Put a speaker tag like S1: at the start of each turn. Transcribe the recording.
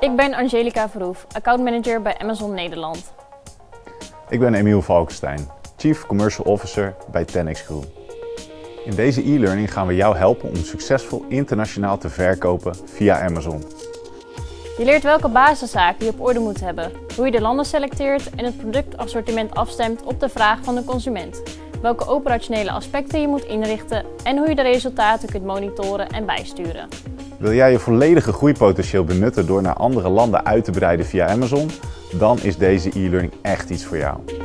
S1: Ik ben Angelica Verhoef, accountmanager bij Amazon Nederland.
S2: Ik ben Emiel Valkenstein, Chief Commercial Officer bij 10x Group. In deze e-learning gaan we jou helpen om succesvol internationaal te verkopen via Amazon.
S1: Je leert welke basiszaken je op orde moet hebben, hoe je de landen selecteert en het productassortiment afstemt op de vraag van de consument, welke operationele aspecten je moet inrichten en hoe je de resultaten kunt monitoren en bijsturen.
S2: Wil jij je volledige groeipotentieel benutten door naar andere landen uit te breiden via Amazon? Dan is deze e-learning echt iets voor jou.